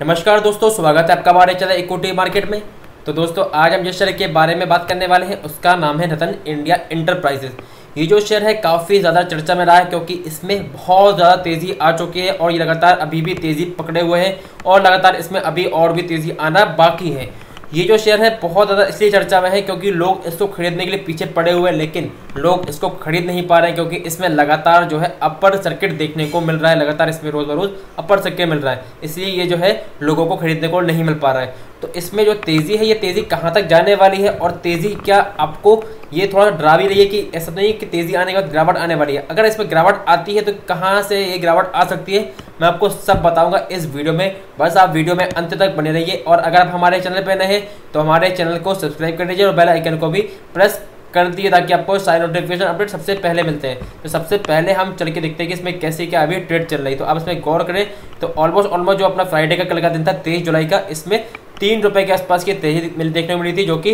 नमस्कार दोस्तों, स्वागत है आपका हमारे चैनल इक्विटी मार्केट में। तो दोस्तों, आज हम जिस शेयर के बारे में बात करने वाले हैं उसका नाम है रतन इंडिया एंटरप्राइजेज। ये जो शेयर है काफ़ी ज़्यादा चर्चा में रहा है क्योंकि इसमें बहुत ज़्यादा तेज़ी आ चुकी है और ये लगातार अभी भी तेज़ी पकड़े हुए हैं और लगातार इसमें अभी और भी तेज़ी आना बाकी है। ये जो शेयर है बहुत ज़्यादा इसलिए चर्चा में है क्योंकि लोग इसको खरीदने के लिए पीछे पड़े हुए हैं, लेकिन लोग इसको खरीद नहीं पा रहे हैं क्योंकि इसमें लगातार जो है अपर सर्किट देखने को मिल रहा है। लगातार इसमें रोज़ बरोज़ अपर सर्किट मिल रहा है, इसलिए ये जो है लोगों को खरीदने को नहीं मिल पा रहा है। तो इसमें जो तेज़ी है, ये तेज़ी कहाँ तक जाने वाली है और तेज़ी क्या आपको ये थोड़ा डरा भी रही है कि ऐसा नहीं है कि तेज़ी आने के बाद गिरावट आने वाली है। अगर इसमें गिरावट आती है तो कहाँ से ये गिरावट आ सकती है, मैं आपको सब बताऊंगा इस वीडियो में। बस आप वीडियो में अंत तक बने रहिए और अगर आप हमारे चैनल पर नए हैं तो हमारे चैनल को सब्सक्राइब कर लीजिए और बेल आइकन को भी प्रेस कर दिए ताकि आपको सारे नोटिफिकेशन अपडेट सबसे पहले मिलते हैं। तो सबसे पहले हम चल के देखते हैं कि इसमें कैसे क्या अभी ट्रेड चल रही है। तो आप इसमें गौर करें तो ऑलमोस्ट जो अपना फ्राइडे का कल का दिन था 23 जुलाई का, इसमें 3 रुपये के आसपास की तेजी देखने को मिली थी, जो कि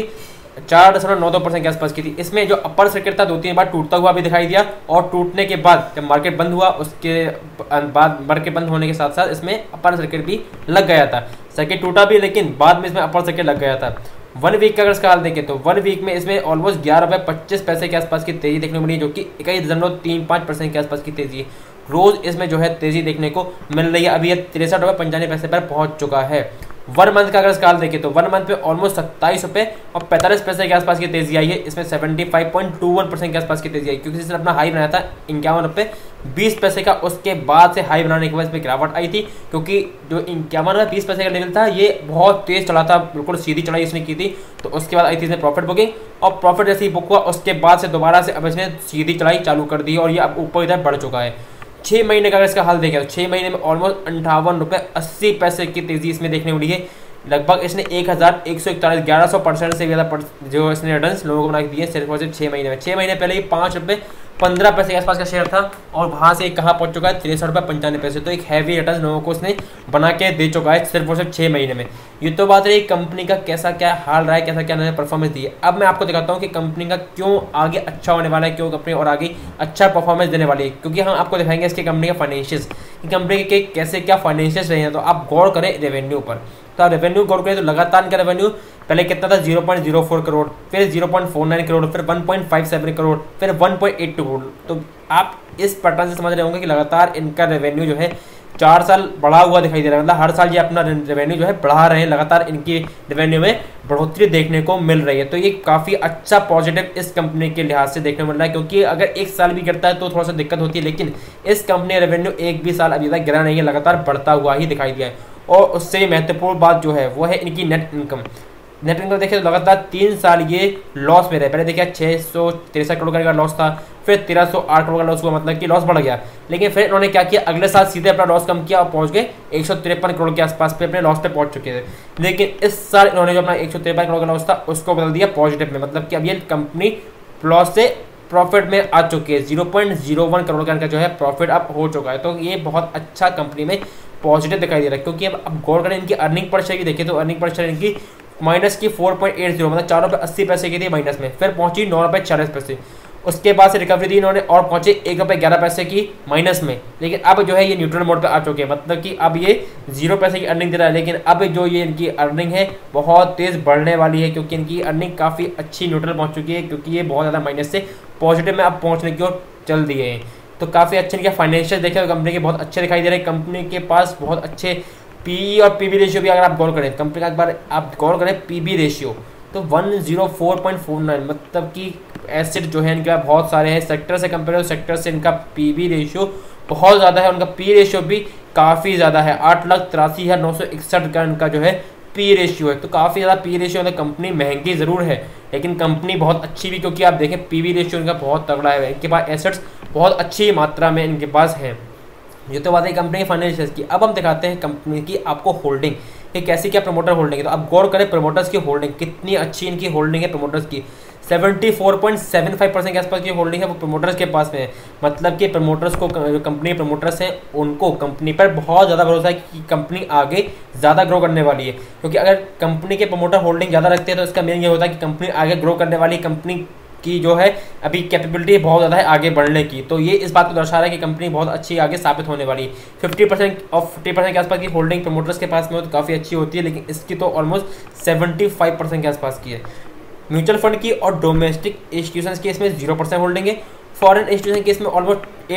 4.92% के आसपास की थी। इसमें जो अपर सर्किट था 2-3 बार टूटता हुआ भी दिखाई दिया और टूटने के बाद जब मार्केट बंद हुआ उसके बाद मार्केट बंद होने के साथ साथ इसमें अपर सर्किट भी लग गया था। सर्किट टूटा भी लेकिन बाद में इसमें अपर सर्किट लग गया था। 1 वीक का अगर इसका हाल देखें तो 1 वीक में इसमें ऑलमोस्ट 11.25 के आसपास की तेजी देखने को मिली, जो कि 21.35% के आसपास की तेजी है। रोज इसमें जो है तेजी देखने को मिल रही है। अभी यह 63.95 पर पहुंच चुका है। 1 मंथ का अगर इसका हाल देखें तो 1 मंथ पे ऑलमोस्ट 27 रुपये और 45 पैसे के आसपास की तेजी आई है। इसमें 75.21% के आसपास की तेजी आई क्योंकि इसने अपना हाई बनाया था 51 रुपये 20 पैसे का। उसके बाद से हाई बनाने के बाद इसमें गिरावट आई थी क्योंकि जो 51 और 20 पैसे का लेवल था ये बहुत तेज चला था, बिल्कुल सीधी चढ़ाई इसने की थी। तो उसके बाद आई थी इसमें प्रॉफिट बुकिंग और प्रॉफिट जैसे ही बुक हुआ उसके बाद से दोबारा से अब इसने सीधी चढ़ाई चालू कर दी और ये अब ऊपर इधर बढ़ चुका है। 6 महीने का अगर इसका हाल देखें तो 6 महीने में ऑलमोस्ट 58 रुपये 80 पैसे की तेजी इसमें देखने को मिली है। लगभग इसने 1141 1100% से ज़्यादा जो इसने रिटर्न्स लोगों को बना के दिए सिर्फ और सिर्फ 6 महीने में। 6 महीने पहले ही 5 रुपये 15 पैसे के आसपास का शेयर था और वहाँ से कहाँ पहुँच चुका है 63 रुपये 95 पैसे। तो एक हैवी रिटर्न लोगों को उसने बना के दे चुका है सिर्फ और सिर्फ 6 महीने में। ये तो बात रही कंपनी का कैसा क्या हाल रहा है, कैसा क्या नया परफॉर्मेंस दी है। अब मैं आपको दिखाता हूँ कि कंपनी का क्यों आगे अच्छा होने वाला है, क्यों कंपनी और आगे अच्छा परफॉर्मेंस देने वाली है, क्योंकि हम आपको दिखाएंगे इसकी कंपनी का फाइनेंशियल्स, कंपनी के कैसे क्या फाइनेंशियल्स रहे हैं। तो आप गौर करें रेवेन्यू पर, तो आप रेवेन्यू गौर करें तो लगातार इनका रेवेन्यू पहले कितना था 0.04 करोड़, फिर 0.49 करोड़, फिर 1.57 करोड़, फिर 1.82 करोड़। तो आप इस पैटर्न से समझ रहे होंगे कि लगातार इनका रेवेन्यू जो है 4 साल बढ़ा हुआ दिखाई दे रहा है। मतलब हर साल ये अपना रेवेन्यू जो है बढ़ा रहे हैं, लगातार इनकी रेवेन्यू में बढ़ोतरी देखने को मिल रही है। तो ये काफ़ी अच्छा पॉजिटिव इस कंपनी के लिहाज से देखने को मिल रहा है क्योंकि अगर एक साल भी गिरता है तो थोड़ा सा दिक्कत होती है, लेकिन इस कंपनी रेवेन्यू एक भी साल अभी तक गिरा नहीं है, लगातार बढ़ता हुआ ही दिखाई दिया है। और उससे महत्वपूर्ण बात जो है वो है इनकी नेट इनकम। नेट इनकम देखिए तो लगातार 3 साल ये लॉस में रहे। पहले देखिए 663 करोड़ का लॉस था, फिर 1308 करोड़ का लॉस हुआ, मतलब कि लॉस बढ़ गया। लेकिन फिर इन्होंने क्या किया, अगले साल सीधे अपना लॉस कम किया और पहुंच गए 153 करोड़ के आसपास पे अपने लॉस पे पहुंच चुके थे। लेकिन इस साल इन्होंने जो अपना 153 करोड़ का लॉस था उसको बदल दिया पॉजिटिव में, मतलब कि अब ये कंपनी लॉस से प्रॉफिट में आ चुकी है। 0.01 करोड़ का इनका जो है प्रॉफिट अब हो चुका है। तो ये बहुत अच्छा कंपनी में पॉजिटिव दिखाई दे रहा है क्योंकि अब गौर करें इनकी अर्निंग पर शेयर की देखें तो अर्निंग पर शेयर इनकी माइनस की 4.80, मतलब 4 रुपये 80 पैसे की थी माइनस में, फिर पहुंची 9 रुपये 40 पैसे। उसके बाद से रिकवरी दी इन्होंने और पहुंचे 1 रुपये 11 पैसे की माइनस में। लेकिन अब जो है ये न्यूट्रल मोड पे आ चुके हैं, मतलब कि अब ये 0 पैसे की अर्निंग दे रहा है। लेकिन अब जो ये इनकी अर्निंग है बहुत तेज़ बढ़ने वाली है क्योंकि इनकी अर्निंग काफ़ी अच्छी न्यूट्रल पहुँच चुकी है क्योंकि ये बहुत ज़्यादा माइनस से पॉजिटिव में अब पहुँचने की ओर चल दिए हैं। तो काफ़ी अच्छे इनके फाइनेंशियल देखें तो कंपनी के बहुत अच्छे दिखाई दे रहे हैं। कंपनी के पास बहुत अच्छे पी और पीबी रेशियो भी अगर आप गौर करें, कंपनी का एक बार आप गौर करें पीबी रेशियो तो 104.49, मतलब कि एसेट जो है इनके बहुत सारे हैं। सेक्टर से कंपेयर सेक्टर से इनका पीबी रेशियो बहुत ज़्यादा है, उनका पी रेशियो भी काफ़ी ज़्यादा है। 8,83,961 का इनका जो है पी रेशियो है। तो काफ़ी ज़्यादा पी रेशियो है। कंपनी महंगी ज़रूर है लेकिन कंपनी बहुत अच्छी भी, क्योंकि आप देखें पीबी रेशियो इनका बहुत तगड़ा है। इनके पास एसेट्स बहुत अच्छी मात्रा में इनके पास हैं। ये तो बात है कंपनी के फाइनेंशियल्स की। अब हम दिखाते हैं कंपनी की आपको होल्डिंग कि कैसी क्या प्रमोटर होल्डिंग है। तो अब गौर करें प्रमोटर्स की होल्डिंग कितनी अच्छी इनकी होल्डिंग है। प्रमोटर्स की 74.75% के आसपास की होल्डिंग है वो प्रमोटर्स के पास में है। मतलब कि प्रमोटर्स को, जो कंपनी प्रमोटर्स हैं उनको कंपनी पर बहुत ज़्यादा भरोसा है कि कंपनी आगे ज़्यादा ग्रो करने वाली है। क्योंकि अगर कंपनी के प्रमोटर होल्डिंग ज़्यादा रखते हैं तो इसका मेन ये होता है कि कंपनी आगे ग्रो करने वाली, कंपनी की जो है अभी कैपेबिलिटी बहुत ज़्यादा है आगे बढ़ने की। तो ये इस बात को दर्शा रहा है कि कंपनी बहुत अच्छी आगे साबित होने वाली है। 50% और 50% के आसपास की होल्डिंग प्रमोटर्स के पास में हो तो काफ़ी अच्छी होती है, लेकिन इसकी तो ऑलमोस्ट 75% के आसपास की है। म्यूचुअल फंड की और डोमेस्टिक इंस्टीट्यूशंस की इसमें 0% होल्डिंग है। फॉरेन इंस्टीट्यूशन की इसमें ऑलमोस्ट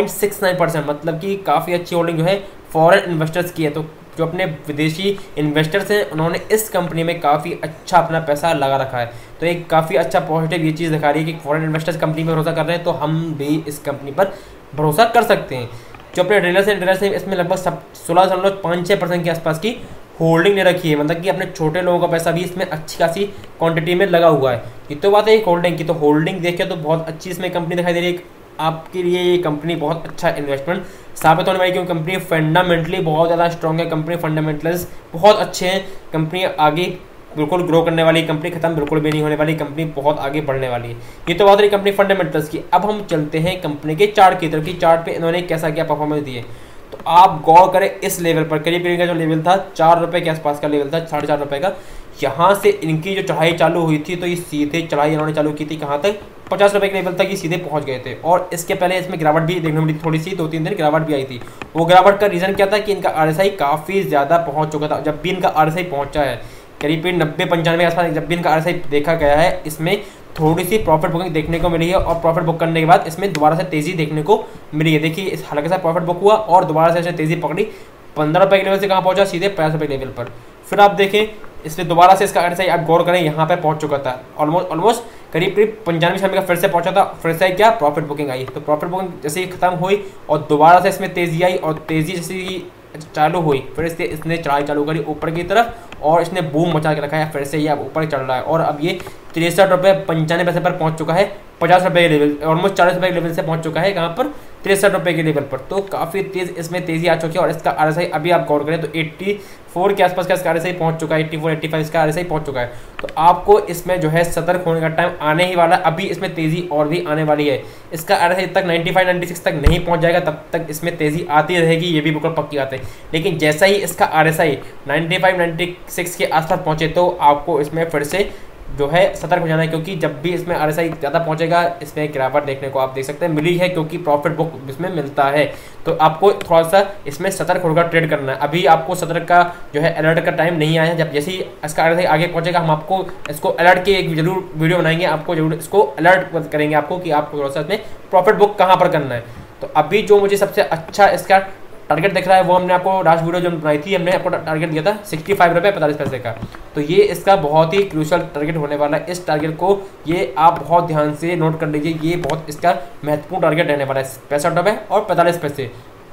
8.69%, मतलब कि काफ़ी अच्छी होल्डिंग जो है फॉरेन इन्वेस्टर्स की है। तो जो अपने विदेशी इन्वेस्टर्स हैं उन्होंने इस कंपनी में काफ़ी अच्छा अपना पैसा लगा रखा है। तो एक काफ़ी अच्छा पॉजिटिव ये चीज़ दिखा रही है कि फॉरेन इन्वेस्टर्स कंपनी पर भरोसा कर रहे हैं, तो हम भी इस कंपनी पर भरोसा कर सकते हैं। जो अपने डीलर्स हैं डीलर्स हैं इसमें लगभग 16.56% के आसपास की होल्डिंग ने रखी है, मतलब कि अपने छोटे लोगों का पैसा भी इसमें अच्छी खासी क्वांटिटी में लगा हुआ है। ये तो बात है होल्डिंग की, तो होल्डिंग देखें तो बहुत अच्छी इसमें कंपनी दिखाई दे रही है। आपके लिए ये कंपनी बहुत अच्छा इन्वेस्टमेंट साबित होने वाली, क्योंकि कंपनी फंडामेंटली बहुत ज़्यादा स्ट्रॉन्ग है। कंपनी फंडामेंटल्स बहुत अच्छे हैं। कंपनी आगे बिल्कुल ग्रो करने वाली कंपनी, खत्म बिल्कुल भी नहीं होने वाली कंपनी, बहुत आगे बढ़ने वाली है। ये तो बात रही कंपनी फंडामेंटल्स की। अब हम चलते हैं कंपनी के चार्ट की तरफ कि चार्ट पे इन्होंने कैसा क्या परफॉर्मेंस दिए। तो आप गौर करें इस लेवल पर, करीब करीब का जो लेवल था 4 रुपये के आसपास का लेवल था, 4.5 रुपये का। यहाँ से इनकी जो चढ़ाई चालू हुई थी तो ये सीधे चढ़ाई इन्होंने चालू की थी कहाँ तक, 50 रुपये के लेवल तक ये सीधे पहुँच गए थे। और इसके पहले इसमें गिरावट भी देखने मिली, थोड़ी सी 2-3 दिन गिरावट भी आई थी। वो गिरावट का रीज़न क्या था कि इनका RSI काफ़ी ज़्यादा पहुँच चुका था। जब भी इनका RSI पहुँचा है करीब 90-95 के आसपास, जब भी इनका RSI देखा गया है, इसमें थोड़ी सी प्रॉफिट बुकिंग देखने को मिली है। और प्रॉफिट बुक करने के बाद इसमें दोबारा से तेज़ी देखने को मिली है। देखिए इस हल्का सा प्रॉफिट बुक हुआ और दोबारा से ऐसे तेज़ी पकड़ी, 15 रुपये के लेवल से कहाँ पहुँचा, सीधे 50 रुपये लेवल पर। फिर आप देखें इसमें दोबारा से इसका RSI आप गौर करें यहाँ पर पहुँच चुका था, ऑलमोस्ट करीब 95 का फिर से पहुँचा था। फिर से क्या प्रॉफिट बुकिंग आई, तो प्रॉफिट बुकिंग जैसे ही खत्म हुई और दोबारा से इसमें तेज़ी आई और तेज़ी जैसे ही चालू हुई फिर से इसने चढ़ाई चालू करी ऊपर की तरफ और इसने बूम मचा के रखा है। फिर से ये अब ऊपर चल रहा है और अब ये 63.95 रुपये पर पहुंच चुका है, 50 रुपये के लेवल, ऑलमोस्ट 40 रुपये के लेवल से पहुंच चुका है कहाँ पर, 63 रुपये के लेवल पर। तो काफ़ी तेज़ इसमें तेज़ी आ चुकी है। और इसका RSI अभी आप गौर करें तो 84 के आसपास का इसका RSI पहुंच चुका है, 84-85 इसका RSI पहुंच चुका है। तो आपको इसमें जो है सतर्क होने का टाइम आने ही वाला। अभी इसमें तेज़ी और भी आने वाली है। इसका RSI तक 95-96 तक नहीं पहुंच जाएगा तब तक इसमें तेज़ी आती रहेगी, ये भी बिल्कुल पक्की बात है। लेकिन जैसा ही इसका RSI 95-96 के आसपास पहुंचे तो आपको इसमें फिर से जो है सतर्क हो जाना है, क्योंकि जब भी इसमें RSI ज़्यादा पहुंचेगा इसमें गिरावट देखने को आप देख सकते हैं मिली है, क्योंकि प्रॉफिट बुक इसमें मिलता है। तो आपको थोड़ा सा इसमें सतर्क होकर ट्रेड करना है। अभी आपको सतर्क का जो है अलर्ट का टाइम नहीं आया है। जब जैसे ही इसका RSI आगे पहुंचेगा हम आपको इसको अलर्ट की एक जरूर वीडियो बनाएंगे, आपको जरूर इसको अलर्ट करेंगे आपको कि आपको थोड़ा सा इसमें प्रॉफिट बुक कहाँ पर करना है। तो अभी जो मुझे सबसे अच्छा इसका टारगेट दिख रहा है वो हमने आपको लास्ट वीडियो जो बनाई थी, हमने आपको टारगेट दिया था 65 रुपये 45 पैसे का। तो ये इसका बहुत ही क्रूशियल टारगेट होने वाला है। इस टारगेट को ये आप बहुत ध्यान से नोट कर लीजिए, ये बहुत इसका महत्वपूर्ण टारगेट रहने वाला है, 65 रुपये और 45 पैसे।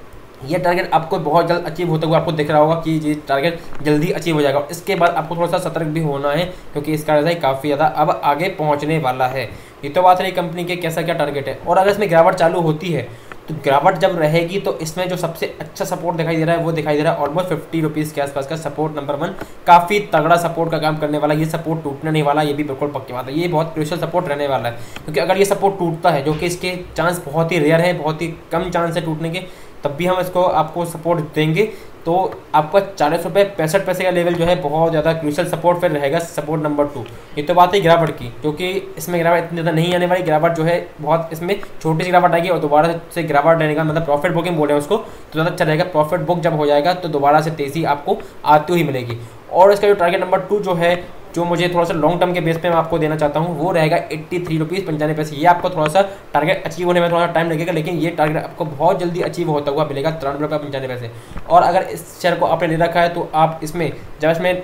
ये टारगेट आपको बहुत जल्द अचीव होता हुआ आपको दिख रहा होगा कि ये टारगेट जल्दी अचीव हो जाएगा। इसके बाद आपको थोड़ा सा सतर्क भी होना है, क्योंकि इसका RSI काफ़ी ज़्यादा अब आगे पहुँचने वाला है। ये तो बात रही कंपनी के कैसा क्या टारगेट है। और अगर इसमें गिरावट चालू होती है तो गिरावट जब रहेगी तो इसमें जो सबसे अच्छा सपोर्ट दिखाई दे रहा है वो दिखाई दे रहा है ऑलमोस्ट 50 रुपीज़ के आसपास का सपोर्ट नंबर 1, काफ़ी तगड़ा सपोर्ट का काम करने वाला। ये सपोर्ट टूटने नहीं वाला, ये भी बिल्कुल पक्की बात है। ये बहुत क्रूशियल सपोर्ट रहने वाला है, क्योंकि अगर ये सपोर्ट टूटता है, जो कि इसके चांस बहुत ही रेयर है, बहुत ही कम चांस है टूटने के, तब भी हम इसको आपको सपोर्ट देंगे। तो आपका 40 रुपये 65 पैसे का लेवल जो है बहुत ज़्यादा क्रूशियल सपोर्ट फिर रहेगा, सपोर्ट नंबर 2। ये तो बात है गिरावट की, क्योंकि इसमें गिरावट इतनी ज़्यादा नहीं आने वाली। गिरावट जो है बहुत इसमें छोटी सी गिरावट आएगी और दोबारा से गिरावट रहने का मतलब प्रॉफिट बुकिंग बोले उसको तो ज़्यादा अच्छा रहेगा। प्रॉफिट बुक जब हो जाएगा तो दोबारा से तेज़ी आपको आती हुई मिलेगी। और इसका जो टारगेट नंबर 2 जो है, जो मुझे थोड़ा सा लॉन्ग टर्म के बेस पे मैं आपको देना चाहता हूँ, वो रहेगा 83 रुपीज़ 95 पैसे। ये आपको थोड़ा सा टारगेट अचीव होने में थोड़ा सा टाइम लगेगा, लेकिन ये टारगेट आपको बहुत जल्दी अचीव होता हुआ मिलेगा 93 रुपये 95 पैसे। और अगर इस शेयर को आपने ले रखा है तो आप इसमें जब इसमें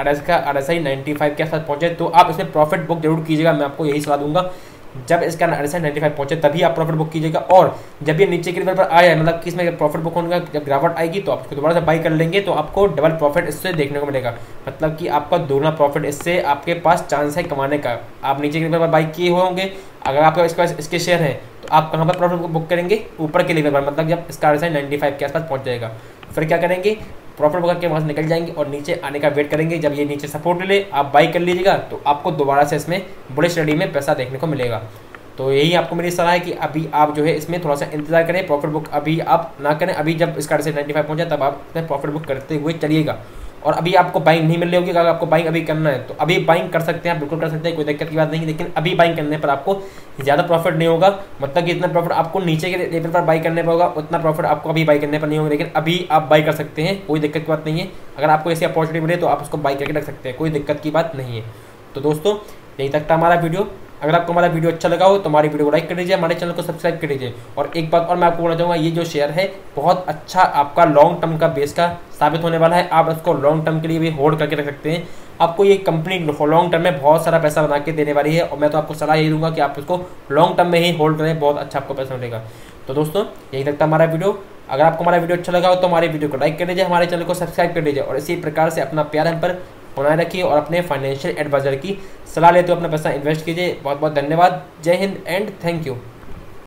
RSI 95 के आसपास पहुँचे तो आप इसमें प्रॉफिट बुक जरूर कीजिएगा। मैं आपको यही सलाह दूंगा, जब इसका RSI 95 पहुंचे तभी आप प्रॉफिट बुक कीजिएगा। और जब ये नीचे के लेवल पर आया, मतलब कि इसमें प्रॉफिट बुक होने का जब गिरावट आएगी तो आप इसको दोबारा से बाई कर लेंगे तो आपको डबल प्रॉफिट इससे देखने को मिलेगा, मतलब कि आपका दोगुना प्रॉफिट इससे आपके पास चांस है कमाने का। आप नीचे के लेवल पर बाई किए होंगे, अगर आपके इसके पास इसके शेयर हैं तो आप कहाँ पर प्रॉफिट बुक करेंगे, ऊपर के लेवल पर, मतलब जब इसका RSI 95 के आसपास पहुँच जाएगा। फिर क्या करेंगे, प्रॉफिट बुक करके वहाँ से निकल जाएंगे और नीचे आने का वेट करेंगे। जब ये नीचे सपोर्ट ले आप बाई कर लीजिएगा तो आपको दोबारा से इसमें बड़े स्टडी में पैसा देखने को मिलेगा। तो यही आपको मेरी सलाह है कि अभी आप जो है इसमें थोड़ा सा इंतजार करें, प्रॉफिट बुक अभी आप ना करें। अभी जब इसका RSI 95 पहुंचा तब आप इसमें प्रॉफिट बुक करते हुए चलिएगा। और अभी आपको बाइंग नहीं मिल रही होगी। अगर आपको बाइंग अभी करना है तो अभी बाइंग कर सकते हैं, आप बिल्कुल कर सकते हैं, कोई दिक्कत की बात नहीं। लेकिन अभी बाइंग करने पर आपको ज़्यादा प्रॉफिट नहीं होगा, मतलब कि इतना प्रॉफिट आपको नीचे के लेवल पर बाई करने पर होगा, उतना प्रॉफिट आपको अभी बाई करने पर नहीं होगा। लेकिन अभी आप बाई कर सकते हैं, कोई दिक्कत की बात नहीं है। अगर आपको ऐसी अपॉर्चुनिटी मिले तो आप उसको बाई करके रख सकते हैं, कोई दिक्कत की बात नहीं है। तो दोस्तों यहीं तक था हमारा वीडियो। अगर आपको हमारा वीडियो अच्छा लगा हो तो हमारी वीडियो को लाइक कर दीजिए, हमारे चैनल को सब्सक्राइब कर दीजिए। और एक बात और मैं आपको बोलना चाहूँगा, ये जो शेयर है बहुत अच्छा आपका लॉन्ग टर्म का बेस का साबित होने वाला है। आप इसको लॉन्ग टर्म के लिए भी होल्ड करके रख सकते हैं। आपको ये कंपनी लॉन्ग टर्म में बहुत सारा पैसा बना के देने वाली है, और मैं तो आपको सलाह यही दूंगा कि आप इसको लॉन्ग टर्म में ही होल्ड करें, बहुत अच्छा आपको पैसा मिलेगा। तो दोस्तों यही तक था हमारा वीडियो। अगर आपको हमारा वीडियो अच्छा लगा हो तो हमारे वीडियो को लाइक कर दीजिए, हमारे चैनल को सब्सक्राइब कर दीजिए, और इसी प्रकार से अपना प्यार हम पर बनाए रखिए और अपने फाइनेंशियल एडवाइजर की सलाह लेते हुए अपना पैसा इन्वेस्ट कीजिए। बहुत बहुत धन्यवाद। जय हिंद एंड थैंक यू।